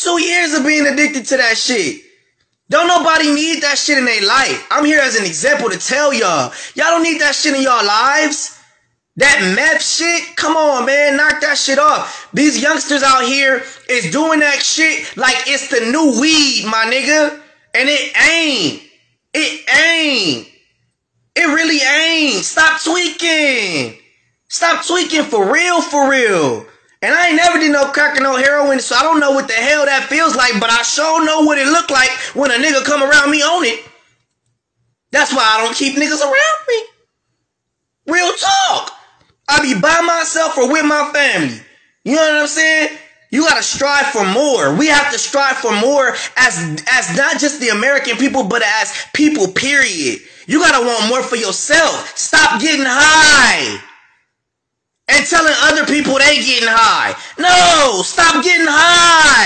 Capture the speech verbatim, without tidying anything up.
Two years of being addicted to that shit. Don't nobody need that shit in their life. I'm here as an example to tell y'all. Y'all don't need that shit in y'all lives. That meth shit, come on, man, knock that shit off. These youngsters out here is doing that shit like it's the new weed, my nigga. And it ain't. It ain't. It really ain't. Stop tweaking. Stop tweaking for real, for real. And I ain't never did no crack or no heroin, so I don't know what the hell that feels like, but I sure know what it look like when a nigga come around me on it. That's why I don't keep niggas around me. Real talk. I be by myself or with my family. You know what I'm saying? You gotta strive for more. We have to strive for more as, as not just the American people, but as people, period. You gotta want more for yourself. Stop getting high and telling other people they getting high. No, stop getting high.